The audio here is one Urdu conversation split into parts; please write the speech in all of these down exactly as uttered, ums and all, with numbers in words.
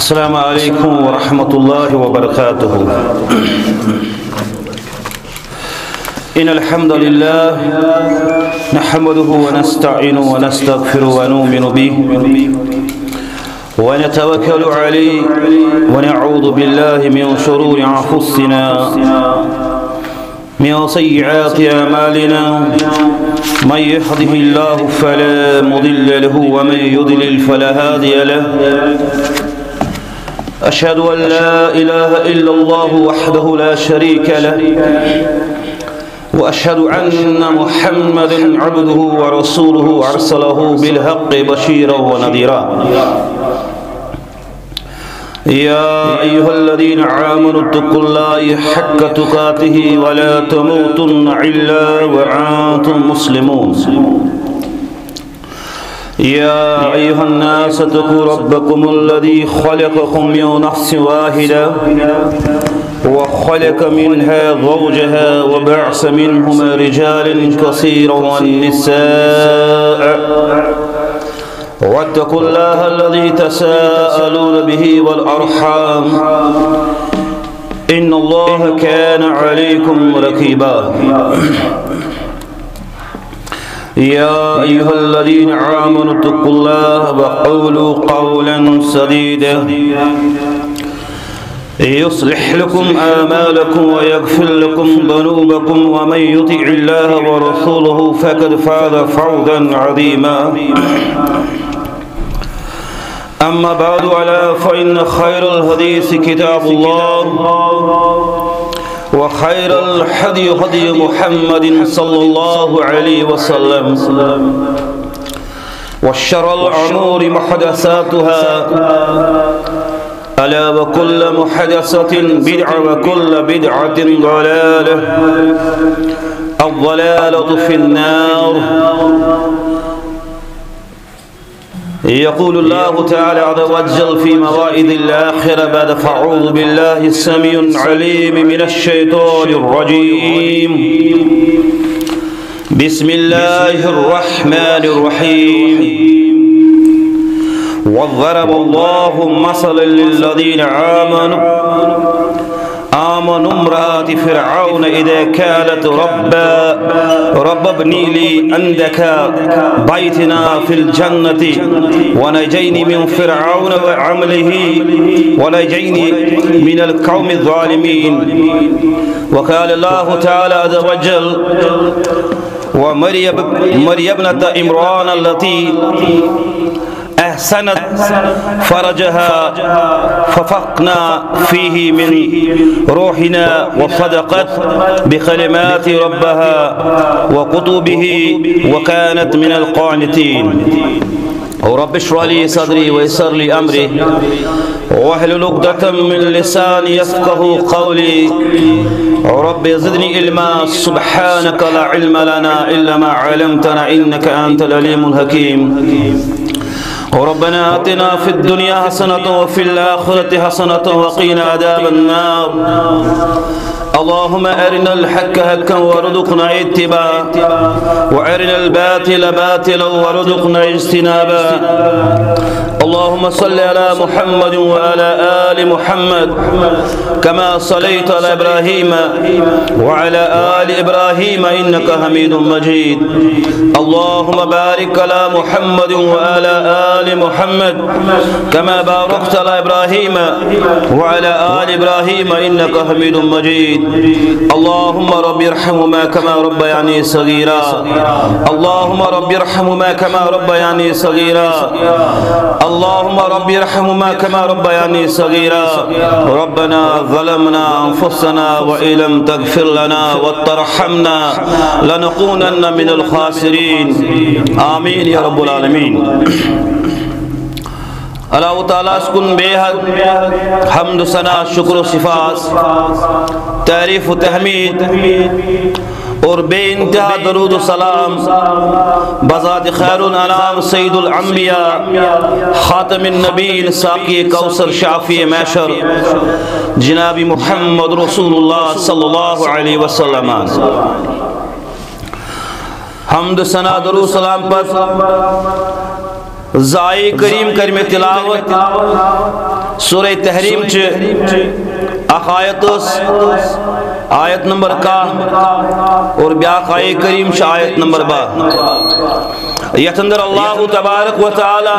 السلام عليكم ورحمة الله وبركاته. إن الحمد لله نحمده ونستعينه ونستغفره ونؤمن به ونتوكل عليه ونعوذ بالله من شرور أنفسنا من سيئات أعمالنا. من يهده الله فلا مضل له ومن يضلل فلا هادي له. أشهد أن لا إله إلا الله وحده لا شريك له وأشهد أن محمدا عبده ورسوله أرسله بالحق بشيرا ونذيرا. يا أيها الذين آمنوا اتقوا الله حق تقاته ولا تموتن إلا وأنتم مسلمون. يا أيها الناس اتقوا ربكم الذي خلقكم من نفس واحدة وخلق منها زوجها وبعث منهما رجالا كثيرا والنساء واتقوا الله الذي تساءلون به والأرحام إن الله كان عليكم رقيبا. يا أيها الذين آمنوا اتقوا الله وقولوا قولا سديدا يصلح لكم أعمالكم ويغفر لكم ذنوبكم ومن يطع الله ورسوله فقد فاز فوزا عظيما. أما بعد ألا فإن خير الحديث كتاب الله وخير الهدي هدي محمد صلى الله عليه وسلم وشر الأمور محدثاتها ألا وكل محدثة بدعة وكل بدعة ضلالة الضلالة في النار. يقول الله تعالى عز وجل في مواعظ الآخرة بعد فأعوذ بالله السميع العليم من الشيطان الرجيم. بسم الله الرحمن الرحيم. وضرب الله مثلا للذين آمنوا آمنوا امرأة فرعون إذا كانت ربا رب ابني لي عندك بيتنا في الجنة ونجيني من فرعون وعمله ونجيني من القوم الظالمين. وقال الله تعالى عز وجل ومريم مريم ابنة عمران التي أحسنت فرجها ففقنا فيه من روحنا وصدقت بكلمات ربها وكتبه وكانت من القانتين. رب اشرح لي صدري ويسر لي أمري واحلل عقدة من لساني يفقهوا قولي. رب زدني علما سبحانك لا علم لنا إلا ما علمتنا إنك أنت العليم الحكيم. ربنا آتنا في الدنيا حسنة وفي الآخرة حسنة وقنا عذاب النار. اللهم أرنا الحق حقا وارزقنا اتباعه وأرنا الباطل باطلا وارزقنا اجتنابه. اللهم صل على محمد وعلى آل محمد كما صليت على إبراهيم وعلى آل إبراهيم إنك حميد مجيد. اللهم بارك على محمد وعلى آل محمد كما باركت على إبراهيم وعلى آل إبراهيم إنك حميد مجيد. اللهم رب ارحمهما كما ربياني صغيرا. اللهم رب ارحمهما كما ربياني صغيرا. اللهم رب ارحمهما كما ربياني صغيرا. ربنا ظلمنا أنفسنا وإن لم تغفر لنا وترحمنا لنكونن من الخاسرين. آمين يا رب العالمين. अल्लाह ताला सुकुन बेहद हम्द सना शुक्र सिफात तारीफ तहमीद और बेइंतहा दरूद सलाम बज़ात खैरुल अनाम सय्यिदुल अंबिया खातमुन नबीय्यीन साक़ी कौसर शाफ़ी महशर जनाबी मुहम्मद रसूलुल्लाह सल्लल्लाहु अलैहि वसल्लम। हम्द सना दरूद सलाम पर ज़ाए करीम कर में तिलावत سورہ تحریم چ اخ آیت آیت نمبر کا اور بیاق آیت کریم چ آیت نمبر با یتھ اندر اللہ تبارک و تعالی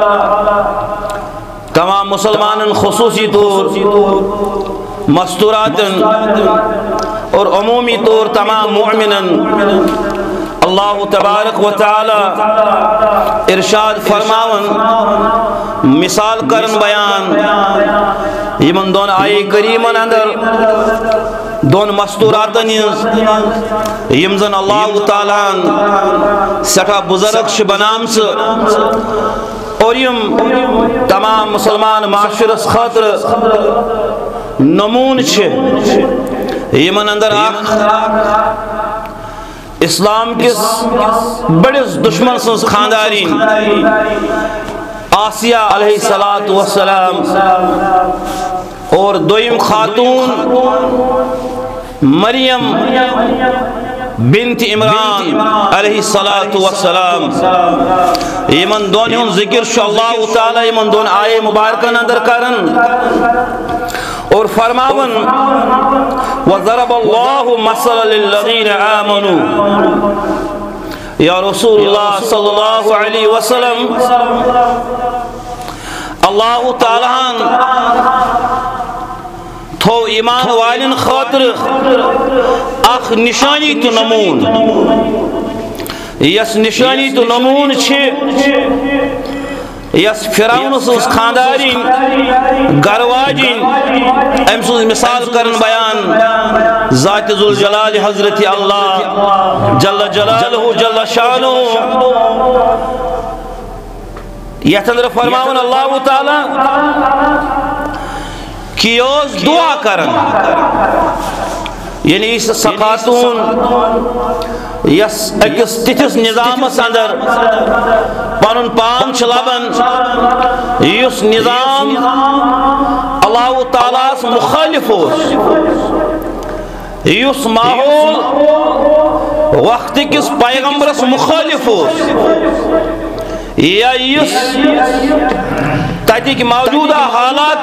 تمام مسلمان خصوصی طور مستورات اور عمومی طور تمام مومنن اللہ تبارک و تعالی ارشاد فرماون مثال کرن بیان یمن دون آئی کریمن اندر دون مستوراتن یم زن اللہ تعالیٰ سٹھا بزرگ ش بنام سے اور یم تمام مسلمان معاشرس خاطر نمون چھ یمن اندر آخ اسلام کس بڑس دشمن سنس خاندارین آسیہ علیہ السلام اور دویم خاتون مریم بنت عمران علیہ السلام یمن دونیون ذکر شو اللہ تعالی یمن دون آئے مبارکن اندر کرن اور فرماون وَضَرَبَ اللَّهُ مَثَلًا لِلَّذِينَ آمَنُوا یا رسول اللہ صلی اللہ علیہ وسلم اللہ تعالیٰ تھو ایمان والن خاطر اخ نشانی تو نمون یس نشانی تو نمون چھے یس فرعون سوز خاندارین گرواجین امسوز مثال کرن بیان ذات ذوالجلال حضرت اللہ جل جلالہ جل شانہ یتندر فرماون اللہ تعالی کیوز دعا کرن یعنی اس سقاتون یس اکس تتس نظام اندر پانن پان چلابن یس نظام اللہ تعالیٰ مخالف ہو یس ماحول وقت کس پیغمبرس مخالف ہو یا یس تاکہ موجودہ حالات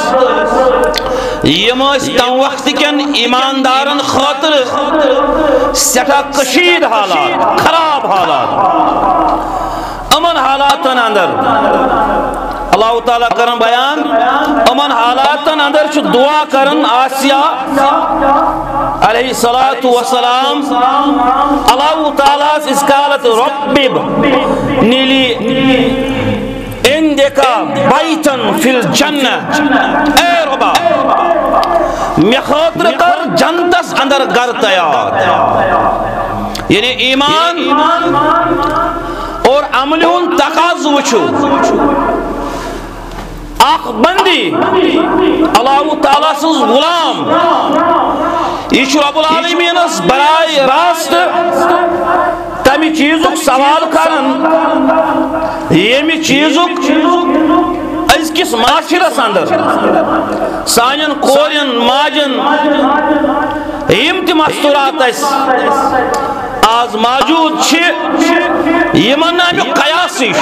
یم تم وقت کن ایماندارن خاطر سٹھا کشید حالات خراب حالات امن حالات اندر اللہ تعالیٰ کرن بیان امن حالات اندر چھ دعا کرن آسیہ علیہ السلام اللہ تعالیٰ اس قالت ربب نیلی اندکا بیتن فی الجنہ اے ربا میں خاطر کر جنتس اندر گر تیار یعنی ایمان اور عملون تقاض وچو آخ بندی اللہ تعالیٰ سز غلام یہ رب العالمین اس برائے راست تمی چیزک سوال کرن یمی چیزک از کس معاشرس اندر سانین کورین ماجن یم تی مستورات اس آز موجود چھ یمن نامی قیاسش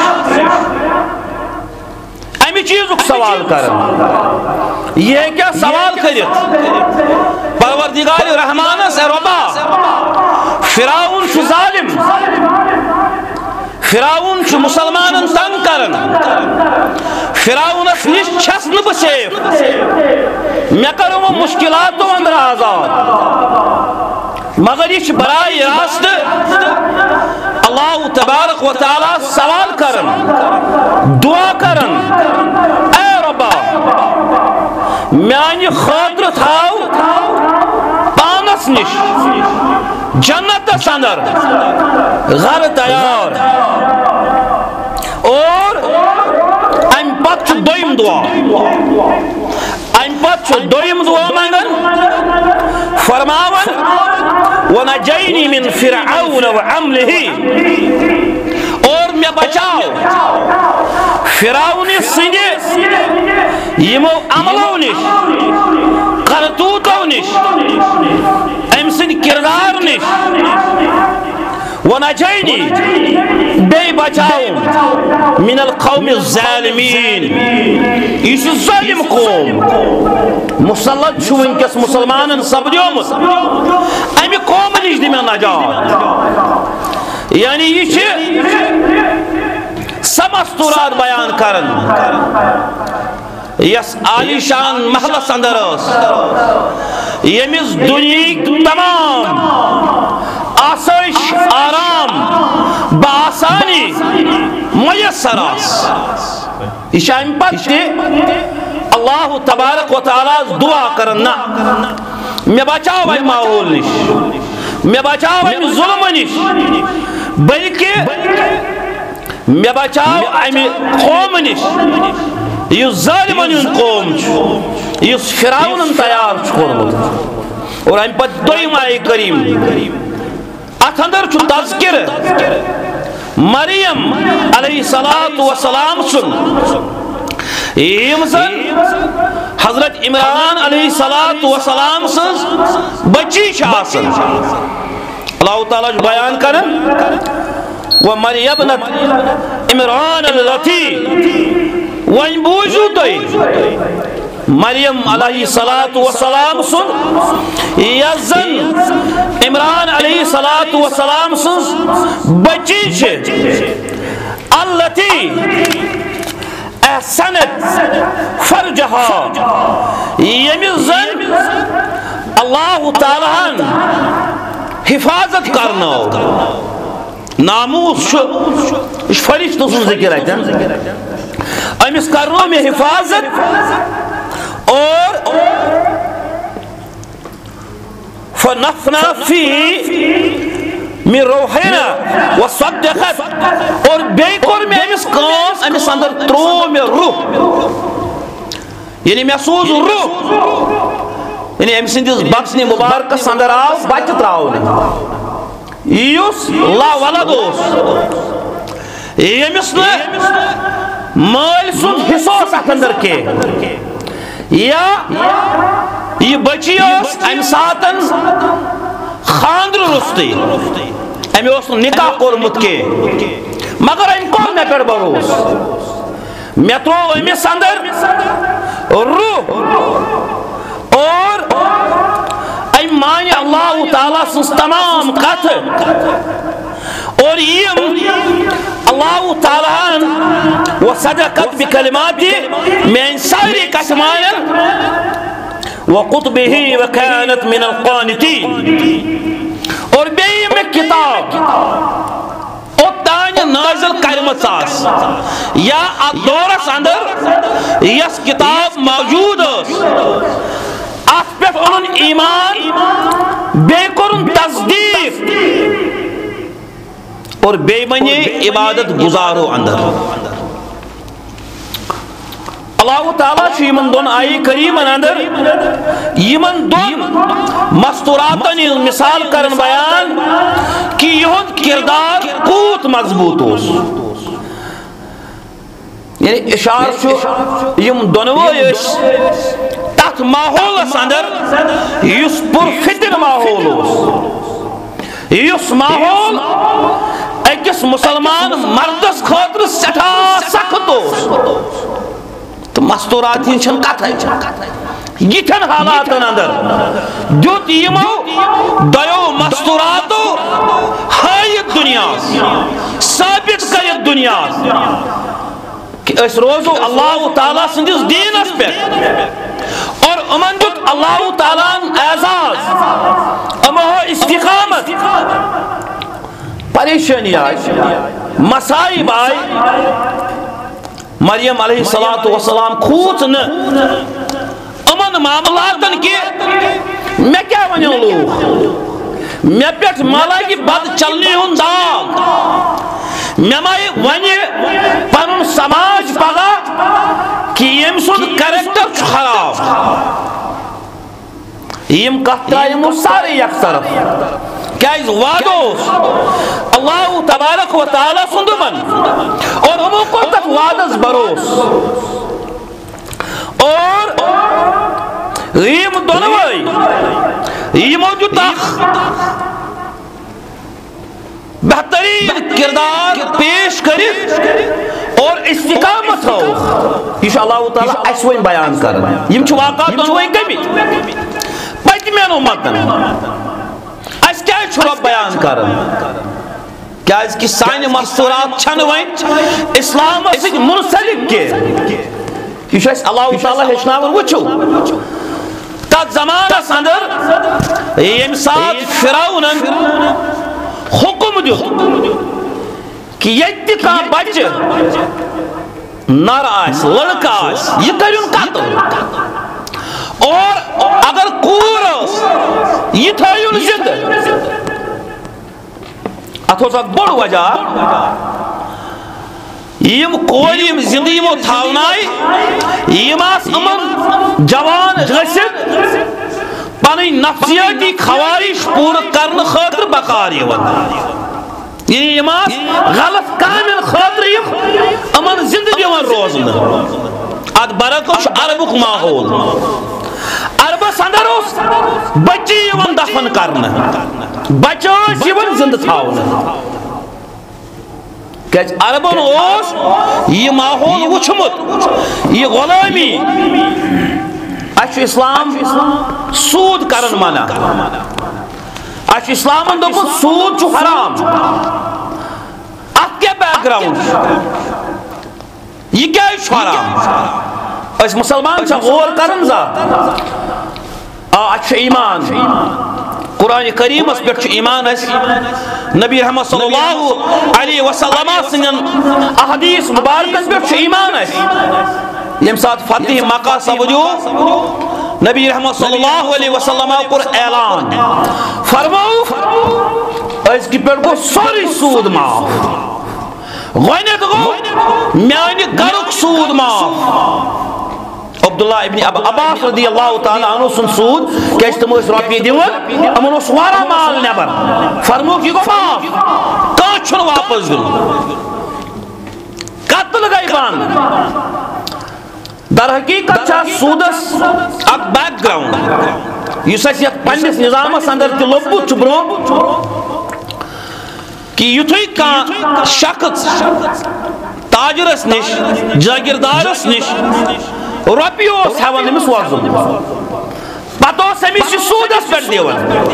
امی چیزک سوال کرن یہ کیا سوال کرت پروردگار رحمان سے ربا فرعون شو ظالم فرعون شو مسلمان تنگ کرن فرعون اس نش چھسن بسیف میں کروں مشکلاتوں اندر آزاد مگر یہ برائے راست اللہ تبارک و تعالی سوال کرن دعا کرن اے ربا میانی خاطر تھاو پانس نش جنت اندر غر تیار اور ام پت دویم دعا ام پت دویم دعا مانگن فرماون ونجینی من فرعون وعملہ اور میں بچاؤ فرعون سنگے یمو عملو نش کرتوتو نش ام سن کردار نش ونجینی بے بچاؤ من القوم الظالمین یہ ظالم قوم مسلط چھو انکس مسلمان سپدیومت امی قوم نش دی میں نجات یعنی یہ سمستورات بیان کرن یس عالی شان محلس اندر اس یمس دنیا تمام آسائش آرام بآسانی میسر اس یہ ام پتہ اللہ تبارک و تعالی دعا کرنا میں بچاو ام ماحول نش میں بچاو ام ظلم نش بلکہ میں بچاو ام قوم نش یہ ظالمن قوم یہ فرعون تیار کورمت اور ام پتہ دویم آیہ کریم ات اندر چھ تذکر مریم علیہ السلام سن یم زن حضرت عمران علیہ السلام سن بچی آسن اللہ تعالیٰ بیان کرن وَمَرْيَمْ ابْنَتْ عمران الَّتِي وَإِنْ بوجو تُوئی مریم علیہ السلام سن یزن عمران علیہ السلام سن بچی چھے الَّتِي احسنت فرجہا یمزن اللہ تعالیٰ حفاظت کرنا ناموس فرشتوں سن ذکر ہے امس کرنو میں حفاظت اور فنفنا فيه من روحنا وصدقت اور بیکور میں امس کام امس اندر ترو میں روح یعنی محسوس روح یعنی امس اندر بخشنی مبارک اندر آو بچ تراؤ یوس لا ولدوس یمس نے مال سن حصوص اندر کے یا یہ بچی اس ام ساتن خاندر رستی امی اس نکاح قرمت کے مگر ام کون میں پر بروس میں تو امی سندر روح اور ام مانی اللہ تعالیٰ سنس تمام قط اور یہ اللہ تعالیٰ وصدقت بکلماتی من ساری قسمائن وقطبه وكانت من القانتين اور بیم کتاب اتانی نازل کرمت ساس یا دورس اندر یس کتاب موجود اس اس پہ انہوں ایمان بے کرن تصدیق اور بے منی عبادت گزارو اندر اللہ تعالیٰ چھو یمن دون آئی کریمن اندر یمن دون مستوراتن مثال کرن بیان کہ یہود کردار کوت مضبوط ہوس یعنی اشار چھو یم دونوئی اس تحت ماحول اندر یس پر فتن ماحول ہوس یس ماحول اکس مسلمان مردس خاطر سٹھا سخت ہوس تو مستورات ہی چھن کت ہے یہ چھن حالات اندر دیوت یمو دیو مستوراتو ہائیت دنیا ثابت کرت دنیا کہ اس روزو اللہ تعالیٰ سندس دین اس پر اور امن دیت اللہ تعالیٰ اعزاز امہ استقامت پریشانی آئی مسائب آئی مریم علیہ السلام کھوت ن امن معاملاتن کی میں کیا ونیو لوگ میں پیٹ مالائی بد چلنی ہوں دام میں مائی ونی پنن سماج پگا کہ یم سن کریکٹر خراب یم کہتا یم سارے یک طرف کیا اس وعدوس اللہ تبارک و تعالی سندمن اور ہموں کو تک وعدس بروس اور یم دونوئی یہ موجود تاخ بہترین کردار پیش کرت اور استقامت ہو یہ اللہ تعالیٰ اس وین بیان کرن یم چھ واقعات دونوے گمت پتمین امتن اس کیا چھ رب بیان کرن کیا اس کی سائن مستورات چھن وین اسلام سۭتۍ منسلک کے یہ چھ اللہ تعالیٰ ہچناون وچھو تات زمانس اندر یم سات فرعونن حکم دیت کہ یت کا بچہ نر آس لڑکا آس یہ کرن قتل اور اگر کور آس یہ تھایون زندہ اتھ اوس اکھ بوڑ وجہ یم کور یم زندہ یمو تھاونائے یم آس امن جوان گژھِتھ پنٕنۍ نفسیاتی خواہش پورٕ کرنہٕ خٲطرٕ بکار یِوان یعنی یم آس غلط کامن خاطر یم امن زندہ دِوان روزنہٕ اتھ برعکس چھُ عربُک ماحول عربس اندر اوس بچہِ یِوان دفن کرنہٕ بچہ ٲسۍ یِوان زندہ تھاونہٕ کیازِ عربن اوس یہِ ماحول وٕچھمُت یہِ غلٲمی اَسہِ چھُ اسلام سوٗد کرن منع اَسہِ چھُ اسلامن دوٚپمُت سوٗد چھُ حرام اتھ کیٛاہ بیک گراوُنڈ یہِ کیازِ چھُ حرام أسۍ مسلمان چھا غور کرن زا آ اَسہِ چھُ ایمان قرآن کریمس پٮ۪ٹھ چھُ ایمان اَسہِ نبی رحمت صلی اللہ علیہ وسلم سٕنٛدٮ۪ن احادیث مبارکس پٮ۪ٹھ چھُ ایمان اَسہِ یم سات فتح مکہ سپدیو نبی رحمت صلی اللہ علیہ وسلم کور اعلان فرماو أزکہِ پٮ۪ٹھ گوٚو سورُے سوٗد معاف گۄڈنٮ۪تھ گوٚو میانہِ گرُک سوٗد معاف عبداللہ ابن عباس رضی اللہ تعالیٰ عنہ سُنٛد سوٗد کیازِ تِم ٲسۍ رۄپیہِ دِوان یِمن اوس واریاہ مال نٮ۪بر فرمووُکھ یہِ گوٚو معاف کانٛہہ چھُنہٕ واپس دیُن قتل گٔے بنٛد در حقیقت چھا سودس اک بیک گراؤنڈ یس اس یت پنس نظامس اندر تہ لوبت چھ برو کہ یتھے کان شخص تاجرس نش جاگیردارس نش رۄپیہِ اوس ہیوان أمِس وۄزُم پتہٕ اوس أمِس یہِ سوٗدس پٮ۪ٹھ دِوان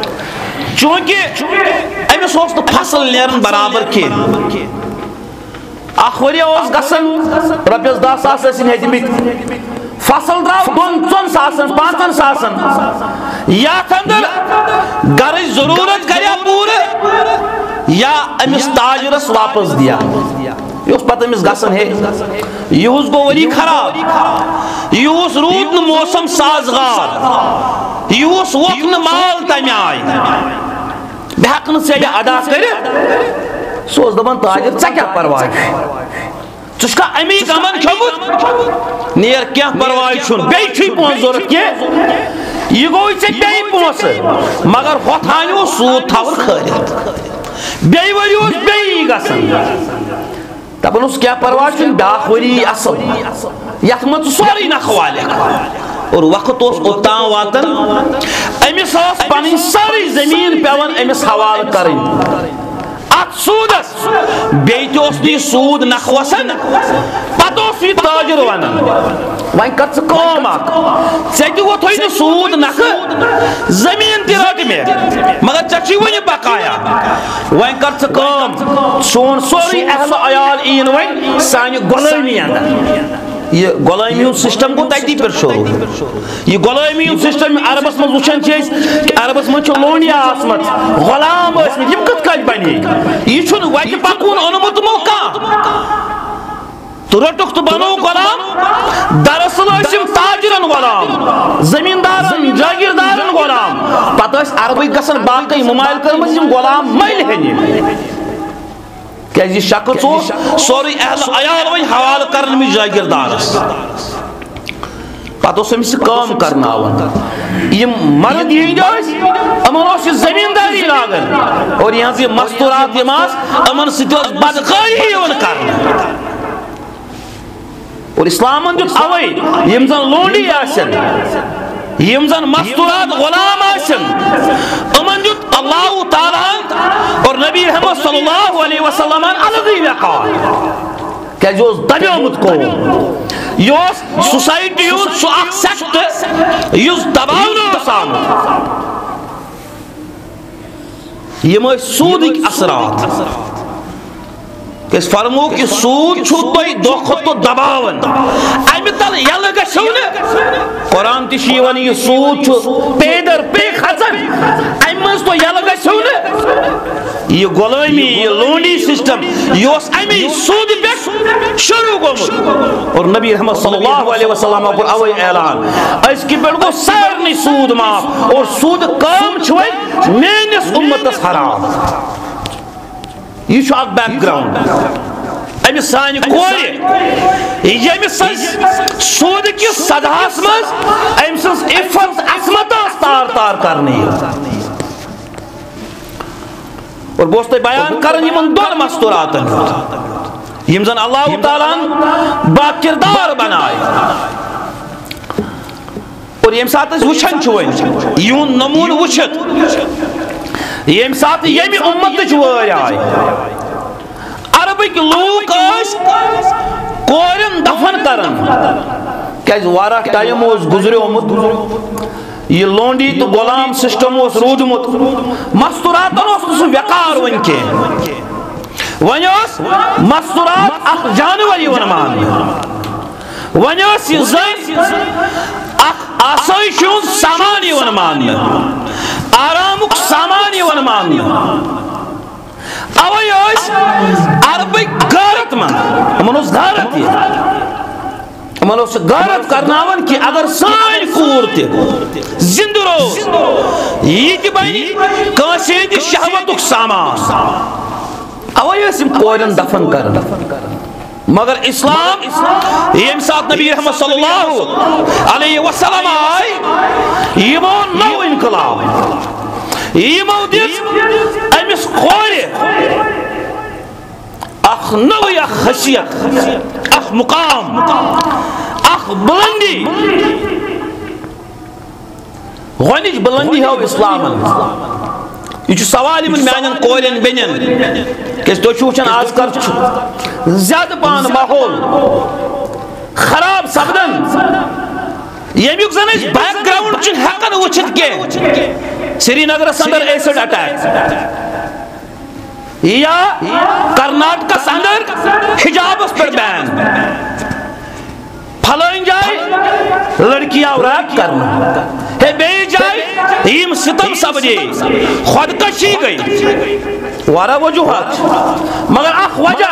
چوٗنٛکہِ أمِس اوس نہٕ فصل نیران برابر کینٛہہ اکھ ؤری اوس گژھان رۄپیس دہ ساس ٲسِن ہیٚتمٕتۍ فصل درٛاو دۄن ژۄن ساسن پانٛژن ساسن یتھ اندر گرٕچ ضروٗرت کریا پوٗرٕ یا أمِس تاجرس واپس دیا یہ اوس پتہٕ أمِس گژھان ہے یِہُس گوٚو ؤری خراب یِہُس روٗد نہٕ موسم سازگار یِہُس ووٚتھ نہٕ مال تمہِ آیہِ بہٕ ہٮ۪کہٕ نہٕ ژےٚ یہِ ادا کٔرِتھ سُہ اوس دپان تاجر ژےٚ کیٛاہ پرواے ژٕ چھُکھا امی غمن کھیوٚمُت نیر کینٛہہ پرواے چھُنہٕ بیٚیہِ چھُے پونٛسہٕ ضوٚرتھ کینٛہہ یہِ گوٚوٕے ژےٚ بیٚیہِ پونٛسہٕ مگر ہۄتھ ہانہِ اوس سوٗد تھاوُن کھٲلِتھ بیٚیہِ ؤری اوس بیٚیہِ یی گژھان دپان اوس کینٛہہ پرواے چھُنہٕ بیٛاکھ ؤری یی اصل یتھ منٛز ژٕ سورُے نکھٕ والکھ اور وقت اوس اوٚتام واتان أمِس ٲس پنٕنۍ سٲرٕے زٔمیٖن پیٚوان أمِس حوالہٕ کرٕنۍ اتھ سوٗدس بیٚیہِ تہِ اوس نہٕ یہِ سوٗد نکھٕ وسان پتہٕ اوس یہِ تاجر ونان وۄنۍ کر ژٕ کٲم اکھ ژےٚ تہِ ووٚتھُے نہٕ سوٗد نکھٕ زٔمیٖن تہِ رٹ مےٚ مگر ژےٚ چھُے وُنہِ بقایا وۄنۍ کر ژٕ کٲم سون سورُے اہلِ عیال یِن وۄنۍ سانہِ غلٲمی اندر یہ غلامی ہُنٛد سسٹم گوٚو تتی پٮ۪ٹھ شروع یہ غلامی ہُنٛد سسٹم عربس منٛز وٕچھان چھِ أسۍ کہ عربس منٛز چھُ لونڈیا آسمژ غلام ٲسمٕتۍ یِم کِتھ کٔنۍ بنے یہِ چھُنہٕ وتہِ پکوُن اوٚنمُت تِمو کانٛہہ تہٕ روٚٹُکھ تہٕ بنوو غلام دراصل ٲسۍ یِم تاجرن غلام زٔمیٖندارن جاگیردارن غلام پتہٕ ٲسۍ عربٕکۍ گژھان باقٕے ممایل کٔرمٕژ یِم غلام مٔلۍ ہٮ۪نہِ کیازِ یہِ شخص اوس سورُے اہل عیال وۄنۍ حوالہٕ کران أمِس جاگیردارس پتہٕ اوس أمِس یہِ کٲم کرناوان یِم مرد یِہنٛدۍ ٲسۍ یِمن اوس یہِ زٔمیٖندٲری لاگان اور یِہنٛز یہِ مستوٗرات یِم آسہٕ یِمن سۭتۍ ٲس بدکٲری یِوان کرنہٕ اور اسلامن دیُت اوے یِم زن لونڈی آسن یِم زن مستوٗرات غلام آسن یِمن دیُت اللہ تعالیٰ اور نبی محمد صلی اللہ علیہ وسلم الگی وقار کہ جو دبیومت کو یوس سوسائٹی یوس سو اک سیکٹ یوس دباؤنو آسان یہ میں سودک اثرات کہ فرمو کہ سود چھو توی دوخت تو دباون امی تل یلگا شونه قرآن تشیوانی یہ سود چھو پیدر پی خزن امی تو یلگا شونه یہ غلامی یہ لونڈی سسٹم یہ اس امی سود پہ شروع گومت اور نبی رحمت صلی اللہ علیہ وسلم پر اوی اعلان اس کی پیڑ کو سارنی سود معاف اور سود کام چھوئی مینس امتس حرام یہ چھو اک بیک گراؤنڈ امی سانی کوری یہ امی سود کی صداس مز امی سنس افت عصمت تار تار کرنی اور بوستے بیان کرنی من دون مستوراتن یم زن اللہ تعالیٰ با کردار بنائے اور یم ساتھ اس وچھن چھوئن یون نمون وچھت یم ساتھ یمی امت چھوئے آئے عربک لوگ اس کورن دفن کرن کیز وارا ٹائم اس گزرے امت یہ لونڈی تو غلام سسٹم اس روجمت مستورات اس وقار ون کے ونیوس مستورات اخ جانوری ونمان ونیوس یہ زن اخ آسائشون سامانی ونمان آرامک سامانی ونمان اوی اس عربی غارت من من اس غارت یہ من اس غارت کرناون کہ اگر سائن کورتے زند روز یہ کی بینی کانسید شہوتک سامان اوی اس کورن دفن کرن مگر اسلام یم ساتھ نبی رحمت صلی اللہ علیہ وسلم آئی یہ وہ نو انقلاب یہ مودیس امس خوری اخ نو یا خشیت اخ مقام اخ بلندی غنیج بلندی ہو اسلام یہ سوال من میانن کورین بینن کہ تو چوچن آز کر زیادہ پان ماحول خراب سپدن یمیک زن اس بیک گراؤنڈ چن ہیکن وچھت کے سری نگر اندر ایسڈ اٹیک یا کرناٹکا اندر حجاب اس پر بین پھلائن جائے لڑکیاں ریپ کرنا ہے بے جائے یم ستم سبجی خودکشی گئی وارا وجوہات مگر اخ وجہ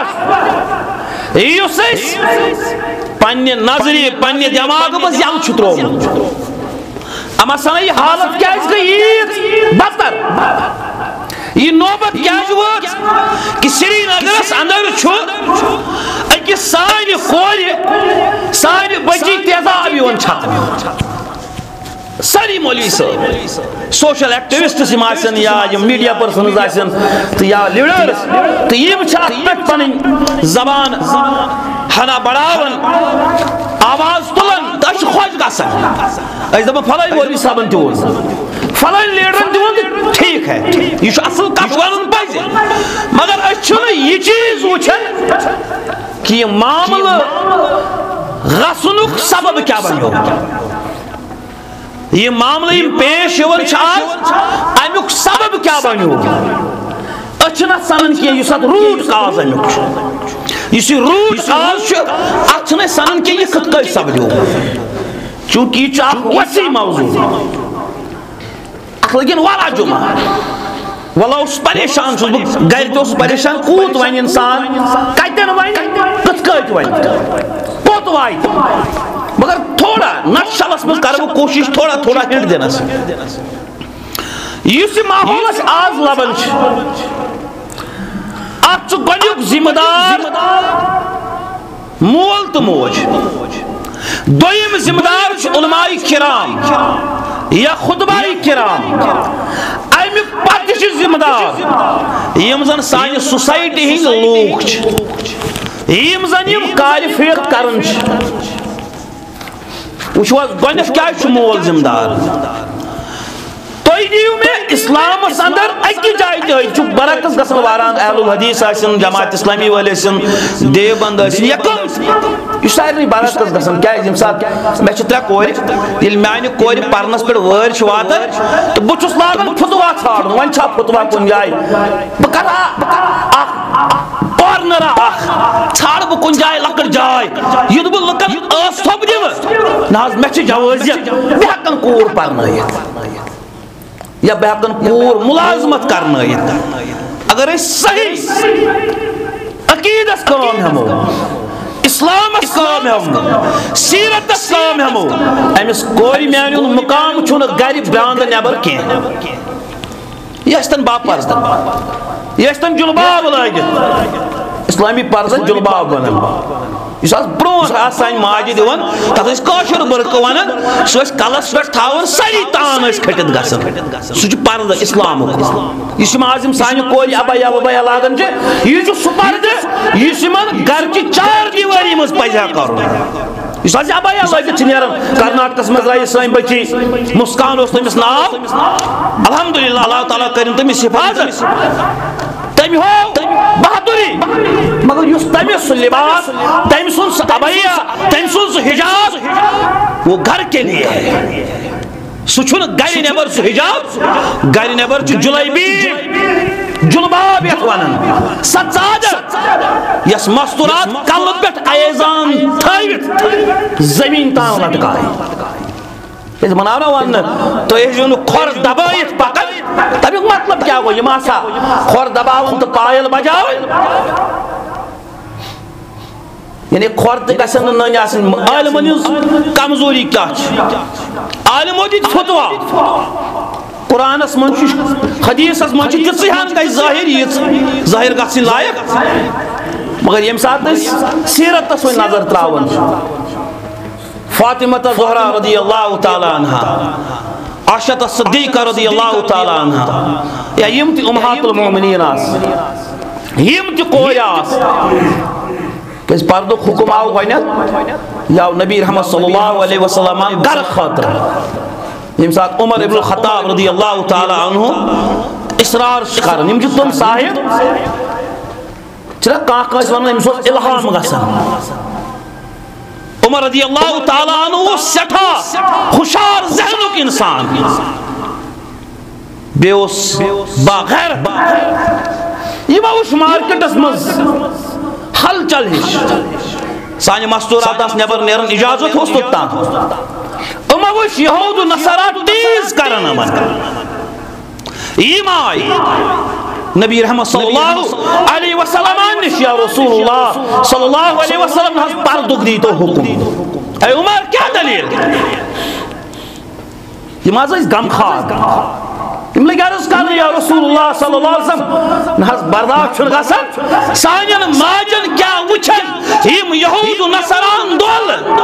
یوسیس پنی نظری پنی دماغ بس یم چھترو اما سنہ یہ حالت کیا اس گئی بدتر یہ نوبت کیا جوات کہ سری نگرس اندر چھو اکی سانی خوری سانی بچی تیزابی ون چھت ساری مولوی صاحب سوشل ایکٹیوسٹ یم آسن یا یم میڈیا پرسنز آسن تو یا لیڈرز تو یم چھت پٹ پنن زبان ہنا بڑاون آواز تلن تاش خوش گسن اس دفعہ فلائی مولوی صاحبن تیون فلائی لیڈرن تیون ٹھیک ہے یہ اصل کت ون پزِ مگر اچھن یہ چیز وچھن کہ یہ معاملہ غسنک سبب کیا بنو یہ معاملہ پیش یون آج امیک سبب کیا بنو اچھنا سنن کی یہ ساتھ روٹ کاز امیک یہ روٹ کاز اچھنا سنن کی یہ خط کئی سبب چونکہ یہ چاہ وسیع موضوع لیکن والا جمعہ والا اس پریشان چھو گھر تو اس پریشان کوت وائن انسان کائتن وائن کت کائت وائن کوت وائن مگر تھوڑا نشل اس میں کرو کوشش تھوڑا تھوڑا ہنٹ دینا سے یہ ماحول اس آز لبن آپ چو گنیوک ذمہ دار مول تو موج دویم ذمہ دار علماء کرام یا خطبائی کرام امی پتش ذمہ دار یم زن سانی سوسائٹی ہی لوگ یم زن یم کالیفیت کرن وچھو گنیف کیا مول ذمہ دار تو تُہۍ دِیِو مےٚ اِسلامَس اندر اَکہِ جایہِ تہِ چھُ برعکس گژھن واران اہل الحدیث آسن جماعت اسلامی وٲلۍ ٲسِن دیوبند ٲسِن یا کانٛہہ یہِ چھُ سارنٕے برعکس گژھان کیازِ ییٚمہِ ساتہٕ مےٚ چھِ ترٛےٚ کورِ ییٚلہِ میانہِ کورِ پرنس پٮ۪ٹھ وٲرۍ چھِ واتان تہٕ بہٕ چھُس لاگان فتوا ژھانڈُن وۄنۍ چھا فتوا کُنہِ جایہِ بہٕ کرٕ ہا اکھ کارنر اکھ ژھانڈٕ بہٕ کُنہِ جایہِ لۄکٕٹ جاے یُتھ بہٕ لُکن ٲس تھوٚپ دِمہٕ نہ حظ مےٚ چھِ جوٲزیت بہٕ ہٮ۪کن کوٗر پرنٲیِتھ یا بہٕ ہٮ۪کن کوٗر مُلازمت کرنٲیِتھ اگر أسۍ صحیح عقیٖدس کٲم ہٮ۪مو اسلامس کٲم ہٮ۪مو سیرتس کٲم ہٮ۪مو أمِس کورِ میانہِ ہُنٛد مُقام چھُنہٕ گرِ برٛانٛدٕ نٮ۪بر کینٛہہ یہِ ٲسۍتن باپردن یہِ ٲسۍتن جُلباب لٲگِتھ اسلامی پرزن جُلباب ونان یُس حظ برونٛٹھ آسہٕ سانہِ ماجہِ دِوان تتھ ٲسۍ کٲشُر بُرقہٕ ونان سُہ ٲسۍ کلس پٮ۪ٹھ تھاوان سٲری تان ٲسۍ کھٔٹِتھ گژھان سُہ چھُ پردٕ اسلامُک یُس یِم آز یِم سانہِ کورِ ابیا وبیا لاگان چھِ یہِ چھُ سُہ پردٕ یُس یِمن گرچہِ چار دیواری منٛز پزِ ہا کرُن یُس حظ ابیا لٲگِتھ چھِ نیران کرناٹکس منٛز آیہِ سٲنۍ بچی مسکان اوس تٔمِس ناو الحمدُاللہ اللہ تعالیٰ کٔرِن تٔمِس حفاظت تٔمۍ ہوو بہادُری مگر یُس تٔمِس سُہ لباس تٔمۍ سُنٛد سُہ ابیا تٔمۍ سُنٛد سُہ حجاب وہ گھر کے لیے ہے سُہ چھُنہٕ گرِ نٮ۪بر سُہ حجاب گرِ نٮ۪بر چھُ جُلایبیب جُلباب یتھ ونان سۄ ژادر یۄس مستوٗرات کلہٕ پٮ۪ٹھ ایزان تھٲوِتھ زٔمیٖن تام لٹکایہِ أسۍ بناو نا وننہٕ تُہۍ ٲسِو نہٕ کھۄر دبٲیِتھ پکان تمیُک مطلب کیاہ گوٚو یِم آسا کھۄر دباوُن تہٕ پایل بجاوٕنۍ یعنی کھۄر تہِ گژھن نہٕ نٔنۍ آسٕنۍ عالمن ہٕنٛز کمزوری کیاہ چھِ عالمو دِتۍ فتوا قرآنس منٛز چھُ حدیثس منٛز چھُ تِژٕے ہن گژھِ ظٲہِر یِژ ظٲہِر گژھٕنۍ لایق مگر ییٚمہِ ساتہٕ أسۍ سیرتس وۄنۍ نظر تراوان چھِ فاطمہ زہرا رضی اللہ تعالیٰ عنہا عائشہ صدیقہ رضی اللہ تعالیٰ عنہا یا یم تہِ امہات المومنین آسہٕ یم تہِ کورِ آسہٕ کیازِ پردُک حُکم آو گۄڈنٮ۪تھ یہِ آو نبی رحمت صلی اللہ علیہ وسلم گرٕ خٲطرٕ ییٚمہِ ساتہٕ عمر ابن الخطاب رضی اللہ تعالیٰ عنہ اصرار چھِ کران یم چھِ تِم صاحب چھِنہ کانٛہہ کٲنٛسہِ ونان أمِس اوس اِلہام گژھان عمر رضی اللہ تعالیٰ عنہ اوس سٮ۪ٹھاہ ہُشار ذہنُک انسان بیٚیہِ اوس باغیرت یِمو وٕچھ مارکیٹس منٛز ہلچل ہِش سانہِ مستوٗرات آسہٕ نٮ۪بر نیران اِجازت اوس توٚتام یِمو وٕچھ یہوٗد و نصارا ٹیٖز کران یِمن یِم آیہِ نبی رحمت صلی اللہ علیہ وسلم نش یا رسول اللہ صلی اللہ علیہ وسلم حض پردُک دیٖتو حکم اے عمر کیا دلیل یِم حظ ٲسۍ غمخار یِم لٔگۍ عرض کرنہِ یا رسول اللہ صلی اللہ علیہ وسلم نہ حظ برداشت چھُنہٕ گژھان سانٮ۪ن ماجن کیاہ وٕچھن یِم یہوٗد و نصاران دولہٕ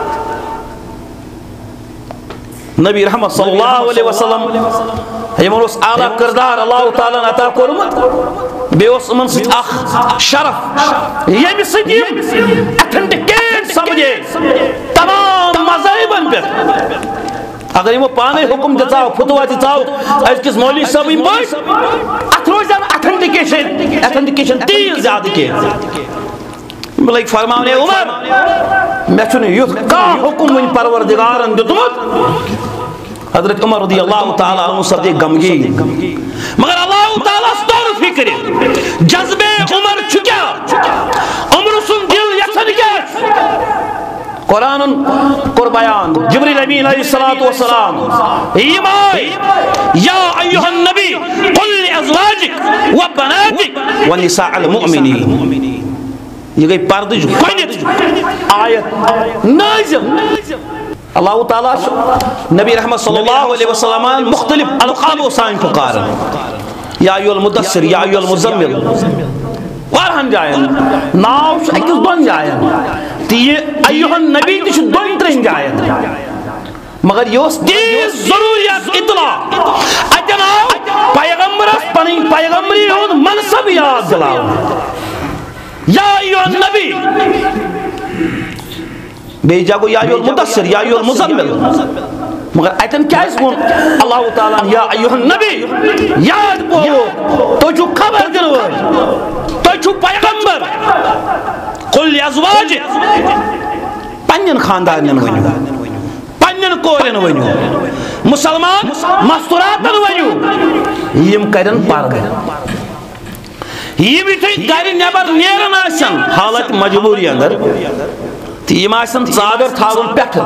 نبی رحمت صلی اللہ علیہ وسلم یمن اوس اعلیٰ کردار اللہ تعالیٰ عطا کوٚرمُت بیٚیہِ اوس یِمن سۭتۍ اکھ شرف ییٚمہِ سۭتۍ یِم ایتھنٹِکیٹ سمجھے تمام مذہبن پٮ۪ٹھ اگر یِمو پانے حکم دِژاو فتوا دِژاو أزکِس مولوی صٲبٕنۍ پٲٹھۍ اتھ روزِ نہٕ ایتھنٹِکیشن ایتھنٹِکیشن تیٖژ زیادٕ کینٛہہ یِم لٔگۍ فرماوٕنۍ اے عمر مےٚ چھُنہٕ یُتھ کانٛہہ حکم وٕنہِ پروردگارن دیُتمُت حضرت عمر رضی اللہ تعالیٰ عنہ سپدے غمگین مگر اللہ تعالیٰ طور فکر جذبے عمر چھُ کیٛاہ عمر سُنٛد دل یژھان کیٛاہ قرآن کوٚر بیان جبریل امین علیہ الصلوۃ والسلام یِم آیہِ یا ایُّہا النبی قل لأزواجک وبناتک ونساء المؤمنین یہ گئی پردٕچ گۄڈنِچ آیت نازل اللہ تعالیٰ نبی رحمت صلی اللہ علیہ وسلم مختلف القابو سان پکارن یا ایو المدثر یا ایو المزمل وارہن جائن ناو چھُ أکِس دۄن جاین تہٕ یہِ ایوہ النبی تہِ چھُ دۄن ترٛٮ۪ن جاین مگر یہِ اوس تیٖژ ضروٗریت اطلاع اتٮ۪ن آو پیغمبرس پنٕنۍ پیغمبری ہُنٛد منصب یاد دِلاونہٕ یا ایوہ النبی بیٚیہِ جگہ یا ایو المدثر یا ایو المزمل مگر اتن کیا وون اللہ تعالیٰ یا ایوہ النبی یاد بولو تو چھو خبر دنو تو چھو پیغمبر قل ازواج پنن خاندان ونیو پنن کورن ونیو مسلمان مستوراتن ونیو یم کرن پردہ یم یتھے گھر نیبر نیرن آسن حالت مجبوری اندر یم آسن ژادر تھاون پٹھ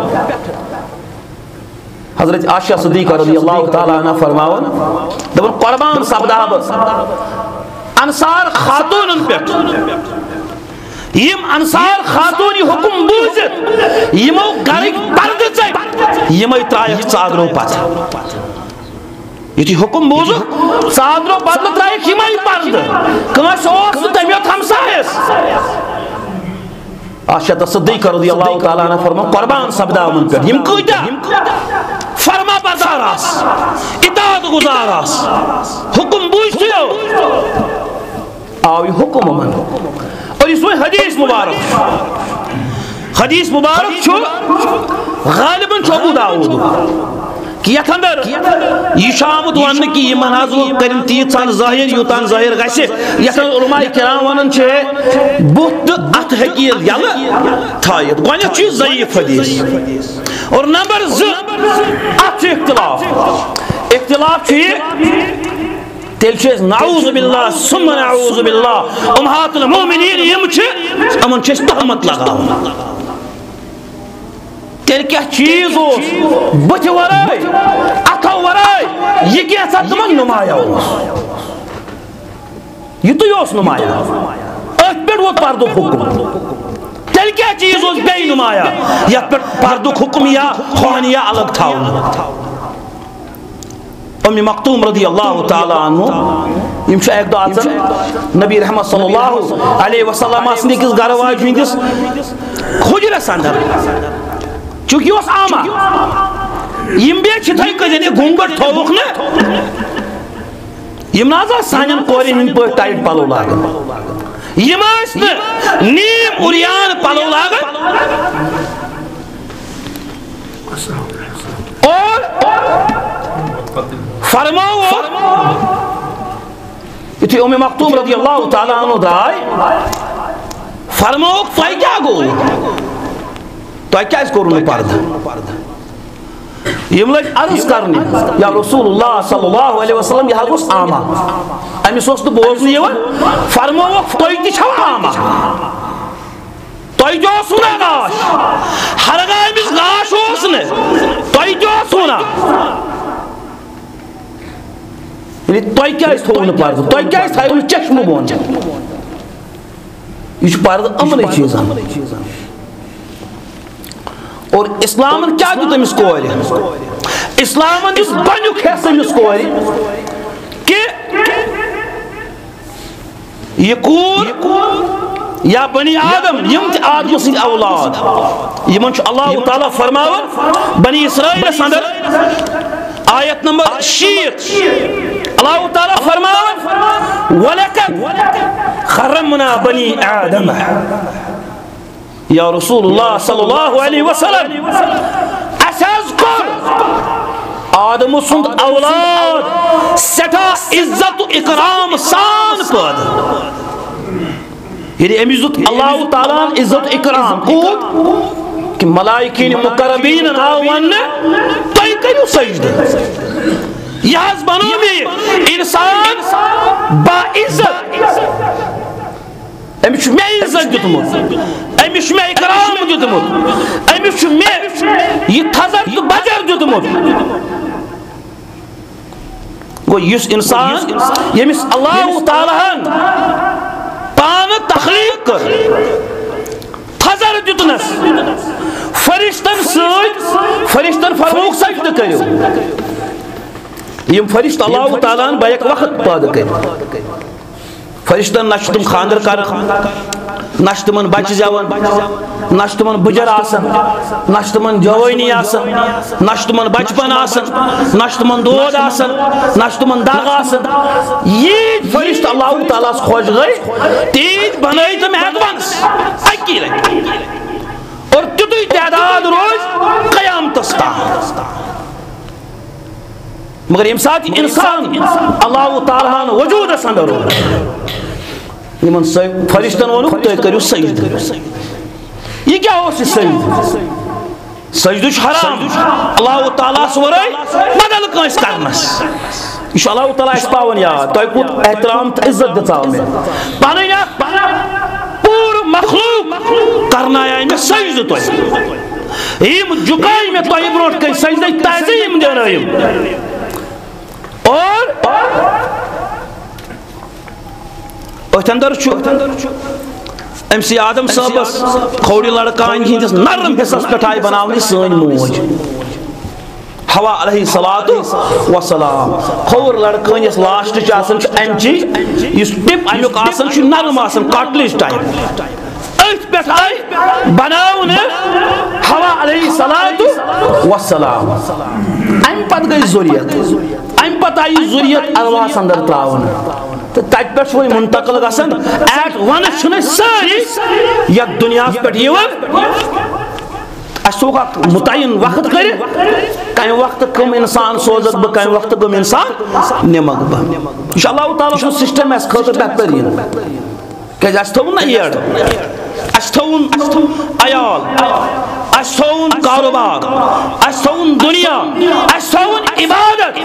حضرت عائشہ صدیقہ رضی اللہ تعالیٰ عنہ فرماون دپن قربان سپدہ بس انصار خاتون پٹھ یم انصار خاتونی حکم بوزت یمو گھرک پردہ ژٹ یمے ترایک ژادرو پتہ یتھی حکم بوزو ژادرو بدلہ ترایک یمے پردہ کانٛسہِ اوس نہٕ تمیُک ہمسایس عائشہ صدیقہ رضی اللہ تعالیٰ عنہ فرماون قربان سپدہ یمن پٹھ یم کۭتیاہ فرما بردار آس اطاعت گزار آس حکم بوجھتیو آو یہ حکم من اور اس میں حدیث مبارک حدیث مبارک چھو غالباً چھو ابو داؤد کہ یت اندر یہ شامت ون کہ یہ مناظر کرن تیتان ظاہر یوتان ظاہر گژھِ یت علماء کرام ونان چھ بت ات ہیکہ یل تھایت گۄڈنیُک چھ ضعیف حدیث اور نمبر زٕ ات چھ اختلاف اختلاف چھ تیل چھ نعوذ باللہ ثم نعوذ باللہ امہات المؤمنین یم چھ امن چھ تہمت لگاون تیل کیا چیز ہو بچ ورائی اتھا ورائی یہ کیا سا تمہیں نمایا ہو یہ تو یہ اس نمایا ایک پیڑ وہ پردو حکم تیل کیا چیز ہو بے نمایا یا پیڑ پردو حکم یا خوانیہ الگ تھا امی مکتوم رضی اللہ تعالیٰ عنہ یمشہ ایک دو آتن نبی رحمت صلی اللہ علیہ وسلم اسنی کس گرواج ہندس خجر سندر چونکہ اس آما یم بے چھتائی کجنے گھنگٹ تھوک نے یم نازا سانین کوری ہن پر ٹائٹ پالو لاغن یم آس نیم اوریان پالو لاغن اور فرماؤ اتھی ام مکتوم رضی اللہ تعالیٰ عنہ درائی فرماؤ فائی کیا گو تو کیا اس کرنے پردہ یہ لگ عرض کرنے یا رسول اللہ صلی اللہ علیہ وسلم یہ حضرت آما امی سوست بوزنی ہے فرماؤ تو ایتی چھو آما تو ایتی سنا گاش ہرگاہ امیس گاش ہوسنے تو ایتی سنا یعنی توئی کیا اس تھوڑنے پردہ توئی کیا اس تھائیونے چشم بون یہ چھو پردہ امن چیزاں اور اسلامن کیا دیت امس کوری اسلامن دیت بنیک حیث امس کوری کہ یہ کور یا بنی آدم یم تی آدم سنگ اولاد یہ منچ اللہ تعالیٰ فرماون بنی اسرائیل سندر آیت نمبر شیت اللہ تعالیٰ فرماون وَلَكَدْ خَرَّمْنَا بَنِي آدَمَ یا رسول اللہ صلی اللہ علیہ وسلم اساز کر آدم سند اولاد سٹھا عزت و اکرام سان پد یعنی امیزت اللہ تعالیٰ عزت و اکرام کو کہ ملائکین مقربین آوان تائی کنیو سجدہ یہاز بنو میں انسان با عزت امیش میں عزت دیتمت امیش میں اکرام دیتمت امیش میں یہ تھزر تو بجر دیتمت وہ یس انسان یمیس اللہ تعالیٰ پان تخلیق کر تھزر دیتنس فرشتن سوئی فرشتن فرموک سجد کرو یم فرشت اللہ تعالیٰ بیک وقت پاد کرو فرشتن نش تم خاندر کر نش تمن بچ زیون نش تمن بجر آسن نش تمن جوانی آسن نش تمن بچپن آسن نش تمن دود آسن نش تمن داغ آسن یہ فرشت اللہ تعالیٰ سے خوش گئی تیج بنائی تم ایڈوانس اکی لگی اور تیتوی تعداد روز قیام تستا مگر یم سات انسان اللہ تعالیٰ وجود اندر یمن فرشتن ونو تُہۍ کٔرِو سجدٕ یہ کیا ہو سجدٕ سجدٕ چھُ حرام اللہ تعالیٰ ورٲے بدل کٲنٛسہِ کرنس یہ چھُ اللہ تعالیٰ اَسہِ پاوان یاد تۄہہِ کوٗت احترام تہٕ عزت دِژاو مےٚ پنٕنۍ اکھ پوٗرٕ مخلوق کرنایے مےٚ سجدٕ تۄہہِ یِم جُکایہِ مےٚ تۄہہِ برونٛٹھ کَنہِ سجدٕچ تعظیٖم دِنٲیِم اور أتھۍ اندر چھُ أمۍ سی آدم صٲبس کھوڑِ لڑکانہِ ہٕنٛدِس نرم حصس پٮ۪ٹھ آیہِ بناونہٕ سٲنۍ موج حوا علیہ الصلاۃ والسلام کھوٚر لڑکٲنِس لاسٹٕچ آسان چھِ اَمچی یُس ٹِپ امیُک آسان چھُ نرم آسان کٹلٕچ ٹایپ أتھۍ پٮ۪ٹھ آیہِ بناونہٕ حوا علیہ الصلاۃ والسلام اَمہِ پتہٕ گٔے ضروٗرت اَمہِ پتہٕ آیہِ ضروٗرت ارواحس اندر تراونہٕ تہٕ تَتہِ پٮ۪ٹھ چھُ وۄنۍ منتقل گژھان ایٹ ونس چھِنہٕ أسۍ سٲری یتھ دُنیاہس پٮ۪ٹھ یِوان اَسہِ تھوٚوُکھ اکھ مُتعین وقت کٔرِتھ کمہِ وقتہٕ کٕم انسان سوزکھ بہٕ کمہِ وقتہٕ کٕم انسان نِمکھ بہٕ یہِ چھُ اللہ تعالیٰ سُنٛد سسٹم اَسہِ خٲطرٕ بہتریٖن کیازِ اَسہِ تھوٚوُن نہ ایڈ اَسہِ تھوٚوُن عیال اَسہِ تھوٚوُن کاروبار اَسہِ تھوٚوُن دُنیا اَسہِ تھوٚوُن عبادت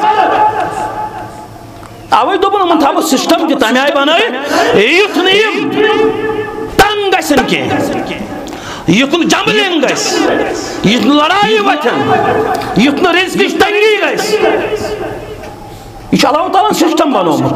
اوے دوٚپُن یِمن تھاو بہٕ سسٹم تہِ تمہِ آیہِ بنٲیِتھ یُتھ نہٕ یِم تنگ گژھن کینٛہہ یُتھ نہٕ جمبلنگ گژھِ یُتھ نہٕ لڑایہِ وتھن یُتھ نہٕ رزقٕچ تنگی گژھِ یہِ چھُ اللہ تعالیٰ سسٹم بنومُت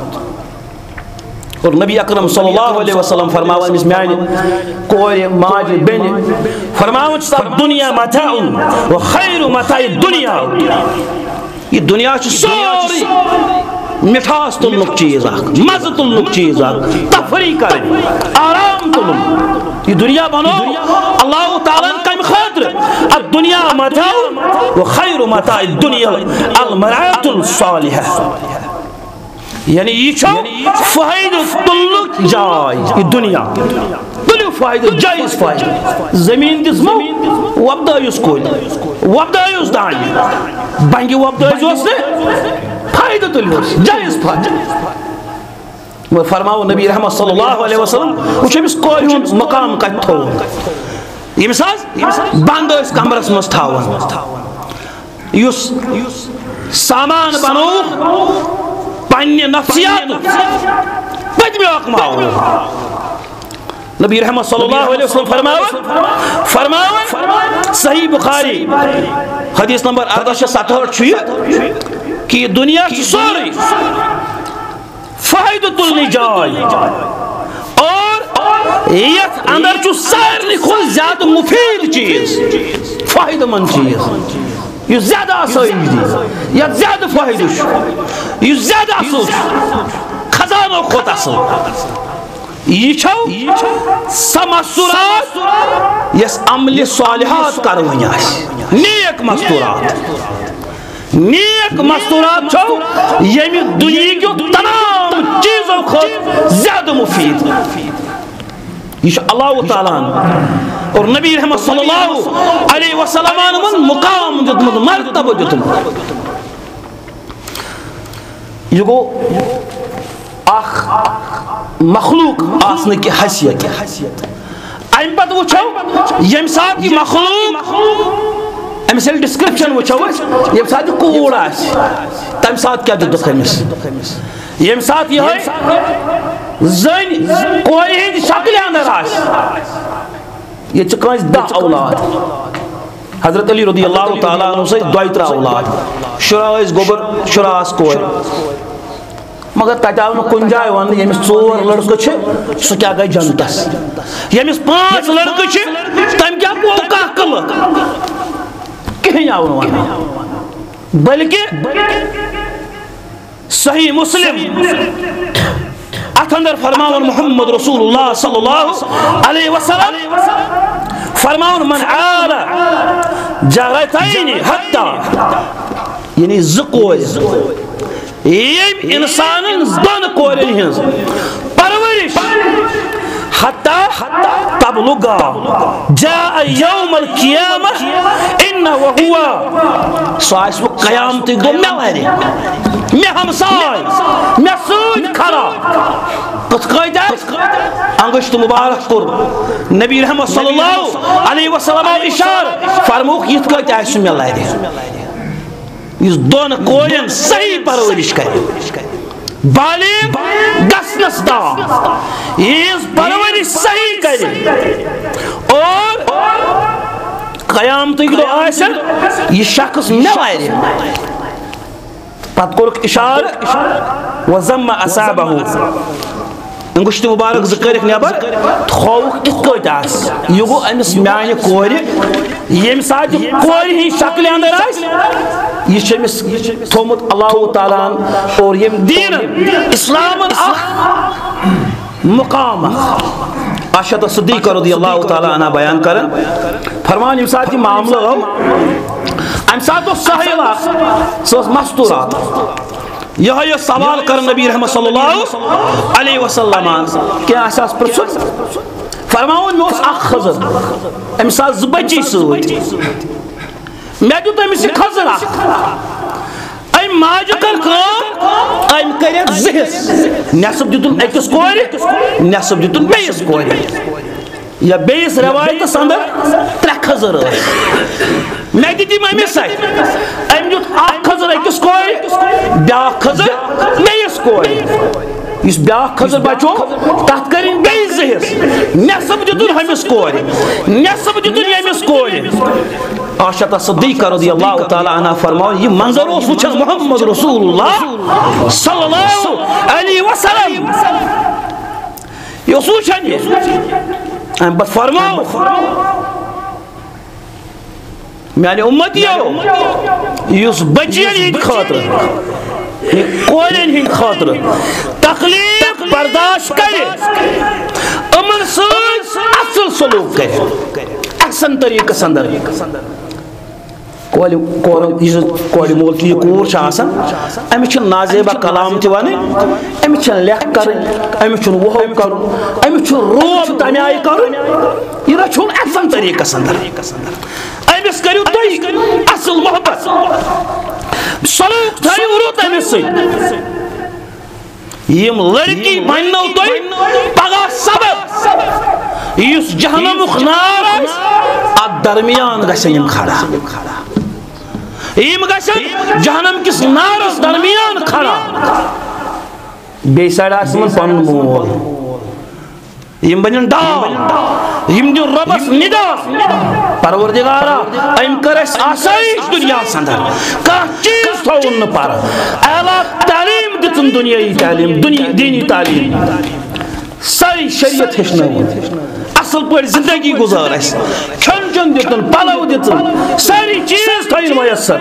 اور نبی اکرم صلی اللہ علیہ وسلم فرماوان أمِس میانہِ کورِ ماجہِ بیٚنہِ فرماوان چھُ سا دُنیا متاع و خیر متاع دُنیا یہ دنیا چھُ سورُے مٹھاس تُلنُک چیٖز اکھ مزٕ تُلنُک چیٖز اکھ تفریح کرٕنۍ آرام تُلُن یہ دنیا بنو اللہ تعالیٰ کمہِ خٲطرٕ الدنیا متاع و خیر متاع الدنیا المرأة الصالحة یعنی یہ چھُ فٲیدٕ تُلنُک جاے یہ دنیا تُلِو فٲیدٕ جٲیِز فٲیدٕ زٔمیٖن دِژمو وۄپدٲیُس کُلۍ وۄپدٲیُس دانہِ بنگہِ وۄپدٲیزوس نہٕ فٲیدٕ تُلۍوُس جٲیِز فٲیدٕ فرماو نبی رحمت صلی اللہ علیہ وسلم وٕچھ أمِس کورِ ہُنٛد مقام کتہِ تھوٚوُن ییٚمِس حظ بنٛد ٲسۍ کمرس منٛز تھاوان یُس سامان بنووُکھ پننہِ نفسیاتُک پٔتمہِ اکھ ماحول نبی رحمت صلی اللہ علیہ وسلم فرماوان فرماوان صحیح بخاری حدیث نمبر اردہ شیٚتھ ستہٲٹھ چھُ یہِ کہ یہ دنیا چھُ سورُے فٲیدٕ تُلنٕچ جاے اور یتھ اندر چھُ سارنٕے کھۄتہٕ زیادٕ مُفیٖد چیٖز فٲیدٕ منٛد چیٖز یُس زیادٕ آسٲیِش دی یتھ زیادٕ فٲیدٕ چھُ یُس زیادٕ اصل چھُ خزانو کھۄتہٕ اصل یہ چھو سۄ مستوٗرات یۄس عملہِ صالحات کرٕوٕنۍ آسہِ نیک مستوٗرات نیک مستوٗرات چھو ییٚمہِ دُنیہِکیو تمام چیٖزو کھۄتہٕ زیادٕ مُفیٖد یہ چھُ اللہ تعالیٰ اور نبی رحمت صلی اللہ علیہ وسلم مقام دیُتمُت مرتبہ دیُتمُت یہ گوٚو اکھ مخلوق آسنہٕ کہِ حیثیت امہِ پتہٕ وٕچھو ییٚمہِ ساتہٕ یہِ مخلوق أمِس ییٚلہِ ڈسکرپشن وٕچھو أسۍ ییٚمہِ ساتہٕ یہِ کوٗر آسہِ تمہِ ساتہٕ کیٛاہ دِتُکھ أمِس ییٚمہِ ساتہٕ یِہوٚے زٔنۍ کورِ ہِنٛدِ شکلہِ اندر آسہِ ییٚتہِ چھِ کٲنٛسہِ دہ اولاد حضرت علی رضی اللہ تعالیٰ عنہ سۭتۍ دۄیہِ ترٛہ اولاد شُراہ ٲسۍ گوٚبُر شُراہ آسہٕ کورِ مگر تتہِ آو نہٕ کُنہِ جایہِ وننہٕ ییٚمِس ژور لڑکہٕ چھِ سُہ کیٛاہ گٔے جنتس ییٚمِس پانٛژھ لڑکہٕ چھِ تٔمۍ کیٛاہ گوٚو کانٛہہ قٕلہٕ کِہیٖنۍ آو نہٕ وننہٕ بلکہِ صحیح مسلم اتھ اندر فرماون محمد رسول اللہ صلی اللہ علیہ وسلم فرماون من عال جارتین حتی یعنی زٕ کورِ ییٚمۍ انسانن دۄن کورٮ۪ن ہٕنٛز پرورش حتی تبلغا جاء يوم القيامة إنه وهو سواس قيامت دو ملاري مي همساي مي سود خرا قد قيدا انگشت مبارک کر نبی رحمت صلی اللہ علیہ وسلم اشارہ فرموک یت کت آسو ملاري اس دون کورین صحیح پرورش کرے بالغ گسنس دا اس پرورش صحیح کرے اور قیامت دو آسن یہ شخص ملاري پت کورک اشارہ وزم اصابہ انگشت مبارک ذکرک نبر تھوک ات کت آس یہ گو امس میانہ کور یم سات کور ہی شکل اندر آس یہ چمس تھومت اللہ تعالیٰ اور یم دین اسلام مقام عائشہ صدیقہ رضی اللہ تعالیٰ عنہ بیان کرن فرمان یم سات معاملہ ہو ام سات سہیلہ سوس مستورات یہ یہ سوال کر نبی رحمت صلی اللہ علیہ وسلم کیا احساس پرسن فرماؤن میں اس اخ خضر امسال زبچی سوئی میں جو تو امسی خضر اخ ایم ماجو کر کام ایم کرید زہس نصب دیتن ایکس کوری نصب دیتن بیس کوری یا بیس روایت سندر ترک خضر میں دیتی میں سائی ایم جو اخ خضر ایکس کوری بیاک خضر بیس کوری اس بیاک خضر بچو تحت کریں بیس زہس نصب دیتن ہمس کوری نصب دیتن یمس کوری عائشہ صدیقہ رضی اللہ تعالیٰ عنہ فرماؤ یہ منظر اس وچھن محمد رسول اللہ صلی اللہ علیہ وسلم یہ اس وچھن یہ بس فرماؤ میانی امتیو یہ بچین ہند خاطر کورین ہند خاطر تکلیف برداشت کرے امن سن اصل سلوک کرے احسن طریقہ سندر کوری مول کی کور چھاسن امی چھن نازیبہ کلام تیوانے امی چھن لکھ کرن امی چھن وحو کرن امی چھن روب تمیائی کرن یہ رچھون احسن طریقہ سندر امی اس کریو توی اصل محبت سلوک تھائی وروت امی سی یم لڑکی بننو توی پگا سبب یس جہنم خنار ات درمیان گسن یم کھڑا یم گسن جہنم کس نارس درمیان کھڑا بے سائڈ آسمن پن مول یم بنن ڈال یم جو ربس ندا پروردگارا ایم کرس آسائش دنیا سندر کا چیز تھون پر اعلیٰ تعلیم دتن دنیای تعلیم دینی تعلیم ساری شریعت ہشنا اصل پر زندگی گزار اس کھن چن دیتن پلو دیتن ساری چیز تھائن میسر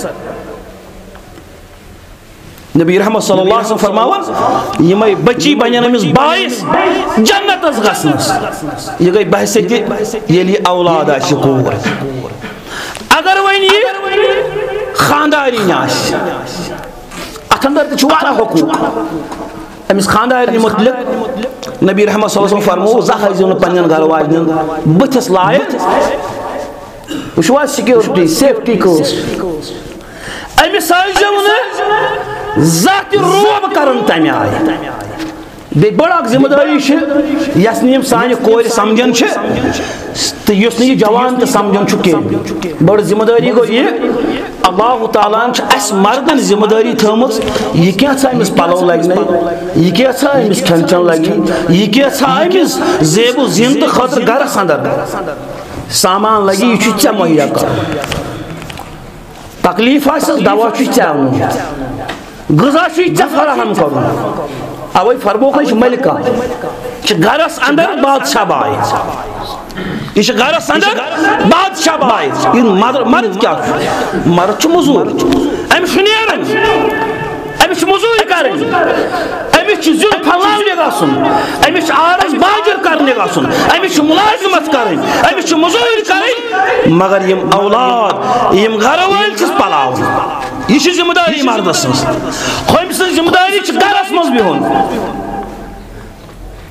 نبی رحمت صلی اللہ علیہ وسلم فرماون یہ میں بچی بنین امس باعث جنت از غسنس یہ گئی بحثت یہ لی اولاد آشی کور اگر وین یہ خانداری ناش اتندر تچوارا حقوق امس خانداری مطلق نبی رحمت صلی اللہ علیہ وسلم فرمو زہر زیون پنین گھر واجنن بتس لائت وشوا سیکیورٹی سیفٹی کورس امس آجون ذات روب کرن تمہ آئی بے بڑا ذمہ داری یس نیم سانہ کور سمجھن تو یس نی جوان تو سمجھن کی بڑ ذمہ داری گو یہ اللہ تعالیٰ اس مردن ذمہ داری تھمت یہ کیا امس پلو لگنے یہ کیا امس کھین چن لگی یہ کیا امس زیب و زین خاطر گرس اندر سامان لگی یہ ژے مہیا کر تکلیف آسس دوا ژے ان غذا ژے فراہم کر اوے فرموکھ ملکہ گرس اندر بادشاہ باعث یہ گرس اندر بادشاہ باعث یہ مرد کیا مرد مزور امس نیرن امس مزور کرن امس زیو پھلاونے گژھن امس آرس باجر کرنے گژھن امس ملازمت کرن امس مزور کرن مگر یم اولاد یم گھر وٲلۍ چھِس پلاوان یہ ذمہ داری مردس سن ہم سن ذمہ داری گرس مز بہن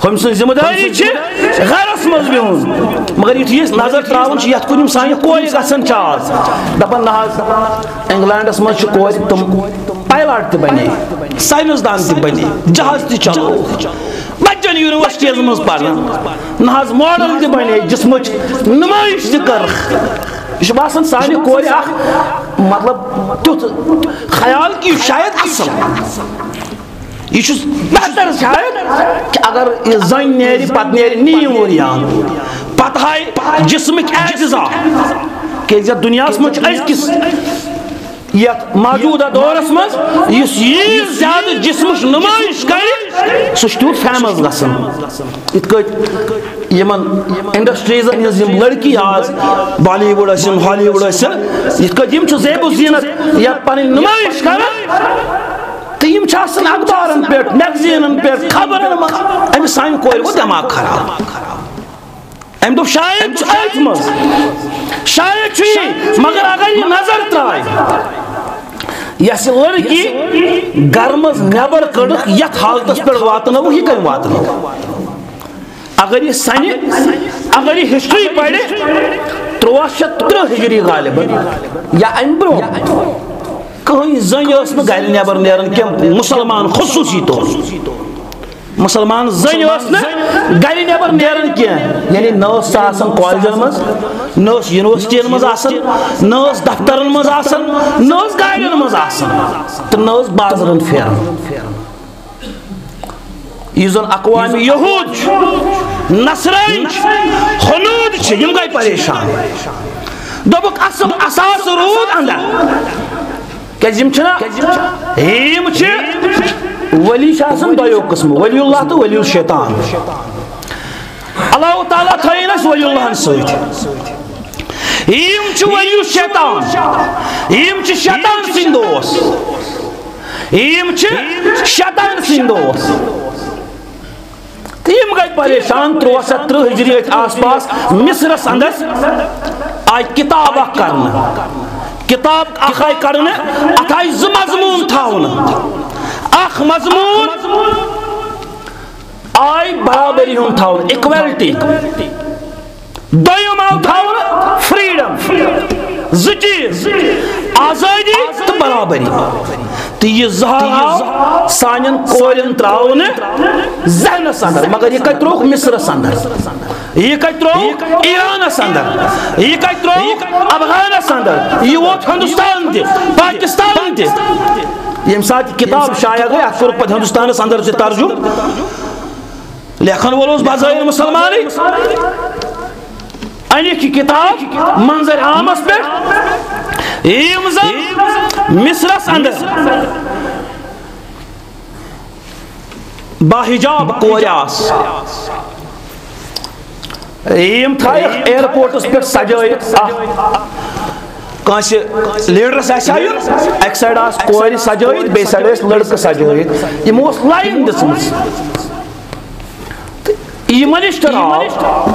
ہم سن ذمہ داری گھرس مز بہن مگر یتھ نظر تراون یت کن سانہ کور گھن آز دپان نہ انگلینڈس مز کور تم پائلٹ تہ بنے سائنسدان تہ بنے جہاز تہ چلو بچن یونیورسٹیز مز پرن نہ ماڈل تہ بنے جسمچ نمائش تہ کر یہ باسان سانہ کور اخ مطلب تیت خیال کہ شاید اصل یہ بہتر شاید کہ اگر یہ زن نیری پت نیری نیم وریان پتہ ہائے جسمک اعتزا کہ دنیا مجھ ازکس یت موجودہ دورس مز اس یہ زیادہ جسمش نمائش کر سہ تیوت فیمس گژھان یت کٹ یمن انڈسٹریز ہز یم لڑکی آز بالی ووڈ ٲسِن ہالی ووڈ ٲسِن یت کٹ یم زیب و زینت یا پنن نمائش کران تو یم آسان اخبارن پہ میگزینن پہ خبرن مز امس سانہ کور گو دماغ خراب ام دپ شاید ات مز شاید چھ مگر اگر یہ نظر ترائے یس لڑکی گھر مز نیبر کڑک یت حالتس پہ واتنو یہ کم واتنو اگر یہ سنہ اگر یہ ہسٹری پڑھے ترواہ شیت ترہ ہجری غالباً یا ام برو کہیں زن یس نہ گھر نیبر نیران کی مسلمان خصوصی طور مسلمان زن یس نہ گھر نیبر نیران کی یعنی نہ سہ آسان کالجن مز نہ یونیورسٹین مز آسان نہ دفترن مز آسان نہ گاڑین مز آسان تو نہ بازرن پھیران یہ زن اقوام یہود نصران ہنود یم گئی پریشان دوبک اصل اساس رود اندر کم ولی دو قسم ولی اللہ تو ولی الشیطان اللہ تعالیٰ تھین اس ولی اللہ ست ولی الشیطان یم شیطان سن دوس یم شیطان سن دوس یم گئی پریشان ترواہ شیت ترہ ہجری آس پاس مصرس اندر آئی کتاب اخ کرنا کتاب اخ آئی کرنا ات آئی ز مضمون تھاؤن اخ مضمون آئی برابری ہون تھاؤن ایکویلٹی دویم آو تھاؤن فریڈم زچیز آزادی تو برابری تو یہ زہر آو سانین کورین تراؤن ذہنس اندر مگر یہ کت روک مصرس اندر یہ کت روک ایرانس اندر یہ کت روک افغانس اندر یہ ووت ہندوستان تہ پاکستان تہ یم سات کتاب شائع گئی ات کور پتہ ہندوستانس اندر تہ ترجم لیکن وولوس بظاہر مسلمانی انیک کی کتاب منظر عامس پہ یم زن مصرس اندر باحجاب کوریاس یم تھائیک ایئرپورٹس پہ سجائیت کانس لیڈرس آسائیو ایک سائڈ آس کوری سجائیت بے سائڈ آس لڑک سجائیت یم اس لائن دسمس یہ منشتر آو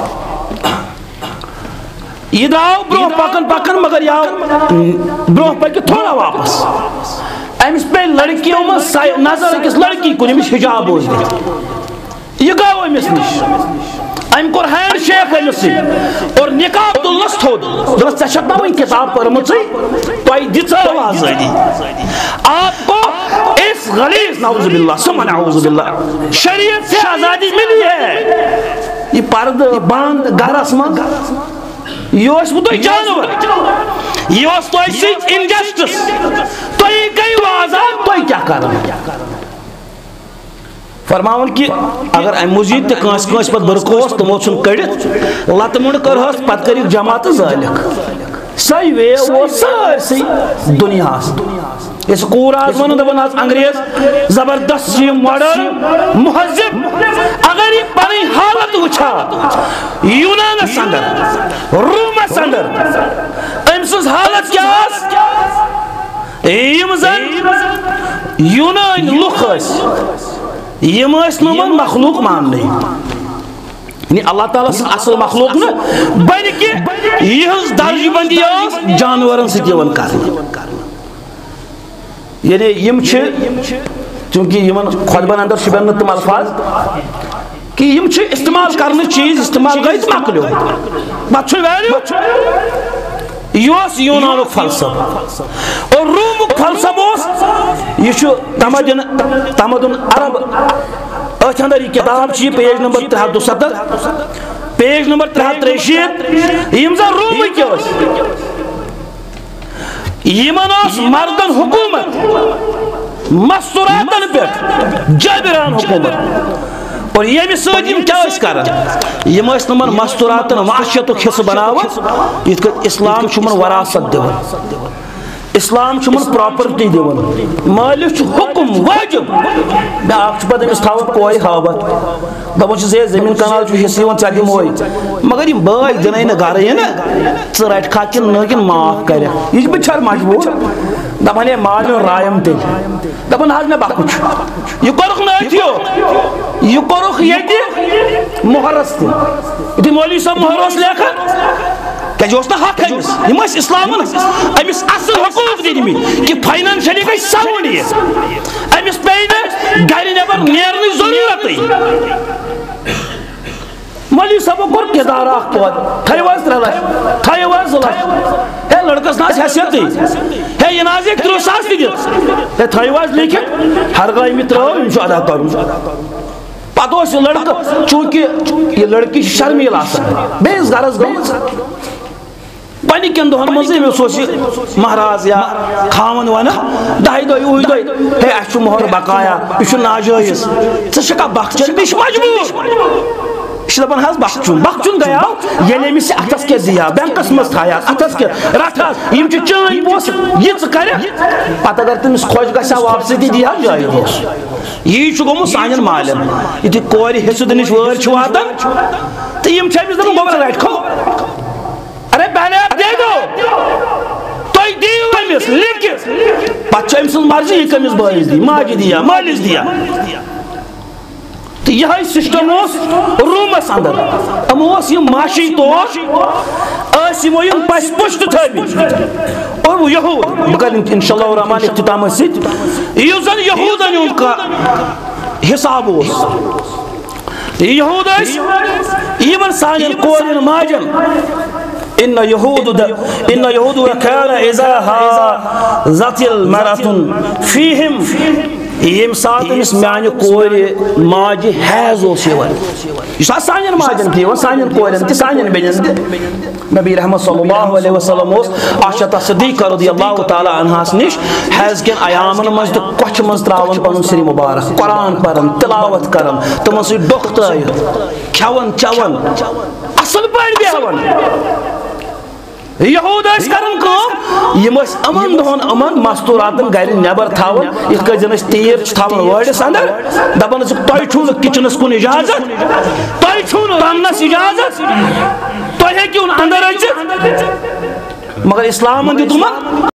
یہ دراؤ برو پکن پکن مگر یا برو پکن تھوڑا واپس امس پہ لڑکیوں میں نظر اکس لڑکی کن امس حجاب ہوئی یہ گاو امس نش ام کور ہینڈ شیک امس سی اور نکاح تلنس تھود دس ژے چھت نا وۄنۍ کتاب پرمژٕے تۄہہِ دِژٲو آزٲدی آپ کو اس غلیظ نعوذ باللہ ثم نعوذ باللہ شریعت سے آزادی ملی ہے یہ پرد بند گھرس من یہ تو جانور یہ انجسٹس تھی گئی آزاد تھی کیا کرنا فرماون کہ اگر ام مزید تہ کانس کانس پت برکوس تمو چھن کڑت لت منڈ کرہس پت کریک جماعت ذالک سی وے وہ سارسی دنیا اس کوراز ون دپان آز انگریز زبردست ماڈرن مہذب اگر یہ پنی حالت وچھا یونانس اندر رومس اندر ام سز حالت کیا یم زن یونان لوک یم نمن مخلوق ماننے یعنی اللہ تعالیٰ سن اصل مخلوق نا بلکہ یہ درج بندی جانورن سن کرنا یعنی یم چھ چونکہ یمن خطبن اندر شبن تم الفاظ کہ یم چھ استعمال کرنے چیز استعمال گئی تو مکلیو بات چھو ویلیو یہ یونانک فلسفہ اور رومک فلسفہ یہ چھو تمدن تمدن عرب اتھ اندر یہ کتاب چھ پیج نمبر ترے ہتھ دُستتھ پیج نمبر ترے ہتھ تریہِ شیٖتھ یم زن رومک یمن اس مردن حکومت مستوراتن پہ جابران حکومت اور یہ سۭتۍ کیا کران یم نمن مستوراتن معاشیتک حصہ بناوان یت کٔنۍ اسلام چھُمن وراثت دِوان اسلام چھُمن پراپرٹی دِوان مالک چھُ حکم واجب بیاکھ چھُ پتہٕ أمِس تھاوان کورِ ہاوت دپان چھُس ہے زمیٖن کنال چھُ حصہٕ یِوان ژےٚ دِمہوے مگر یِم بٲے دِنَے نہٕ گرٕ نا ژٕ رٹکھا کِنہٕ نہٕ کِنہٕ معاف کرکھ یہِ چھُ بِچار مجبوٗر دپان ہے مالِن رایَم تیٚلہِ دپان حظ مےٚ بکہٕ چھُ یہِ کوٚرُکھ نہٕ أتھیو یہِ کوٚرُکھ ییٚتہِ مۄہرس تہِ یُتھُے مولوی صٲب مۄہر اوس لیکھان کیازِ اوس نہٕ حق أمِس یِم ٲسۍ اسلامن أمِس اصل حقوٗق دِتمٕتۍ کہِ فاینانشلی گژھِ ساوُنٛڈ یہِ أمِس پیٚیہِ نہٕ گرِ نٮ۪بر نیرنٕچ ضروٗرتٕے مولوی صٲبو کوٚر کِردار اکھ پٲدٕ تھٲیِو حظ ترٛےٚ لچھ تھٲیِو حظ زٕ لچھ ہے لڑکس نہ حیثیتٕے ہے یہِ نہ حظ ہیٚکہِ تٕرٛہ ساس تہِ دِتھ ہے تھٲیِو حظ لیکھِتھ ہرگاہ أمۍ ترٛٲو أمِس چھُ ادا کرُن پتہٕ اوس یہِ لڑکہٕ چوٗنٛکہِ یہِ لڑکی چھِ شرمیٖل آسان بیٚیِس گرس گٔمٕژ گۄڈنِکٮ۪ن دۄہن منٛزٕے أمِس اوس یہِ مہراز یا خاوند ونان دہہِ دۄہہِ وُہہِ دۄہہِ ہے اَسہِ چھُ مۄہر بقایا یہِ چھُ ناجٲیز ژٕ چھکھا بخچن بیٚیہِ چھُ مجبوٗر یہ دپان حظ بخچن بخچن گیاو ییٚلہِ أمِس یہِ اتھس کیٛاہ دِیا بینکس منٛز تھایاس اتھس کیٛاہ رٹھ حظ یِم چھِ چٲنۍ پونٛسہٕ یہِ ژٕ کرکھ پتہٕ اگر تٔمِس خۄش گژھِ ہا واپسٕے تہِ دی ہا جٲیز اوس یی چھُ گوٚمُت سانٮ۪ن مالٮ۪ن یُتھُے کورِ حِصہٕ دِنٕچ وٲرۍ چھِ واتان تہٕ یِم چھِ أمِس دپان گوٚبر رٹکھو ارے پہلے آپ دے دو تُہۍ دِیِو أمِس لیکھِتھ پتہٕ چھِ أمۍ سٕنٛز مرضی یہِ کٔمِس بٲیِس دی ماجہِ دِیا مٲلِس دِیا تو یہ سسٹم اوس رومس اندر ام اوس یہ معاشی طور اس یمو یم پس پشت تھٲومٕتۍ اور وہ یہود بہٕ کرٕ انشاءاللہ الرحمن اختتامس سۭتۍ یُس زن یہودن ہُنٛد کانٛہہ حساب اوس یہود ٲسۍ یمن سانٮ۪ن کورٮ۪ن ماجن ان يهود ان يهود كان اذا هازت المرأة فيهم یم سات امس میانہ کور ماجہ حیض اوس یوان یہ سانین ماجن تہ سانین کورن تہ سانین بینن تہ نبی رحمت صلی اللہ علیہ وسلم اوس عائشہ صدیقہ رضی اللہ تعالی عنہا نش حیض کن ایامن مز تہ کچھ مز تراون پنن سری مبارک قرآن پرن تلاوت کرن تمن سی ڈوکھ ترٲیِتھ کھیون چون اصل پٲٹھۍ بیہوان یہود ٲسۍ کران کٲم یم ٲسۍ یِمن دۄہن یِمن مستوٗراتن گرِ نیبر تھاوان یِتھ کٔنۍ زن أسۍ تیٖر چھِ تھاوان وٲرِس اندر دپان ٲسِکھ تۄہہِ چھُو نہٕ کچنس کُن اجازت تۄہہِ چھُو نہٕ رننس اجازت تُہۍ ہیٚکِو نہٕ اندر أژِتھ مگر اسلامن دیُت یِمن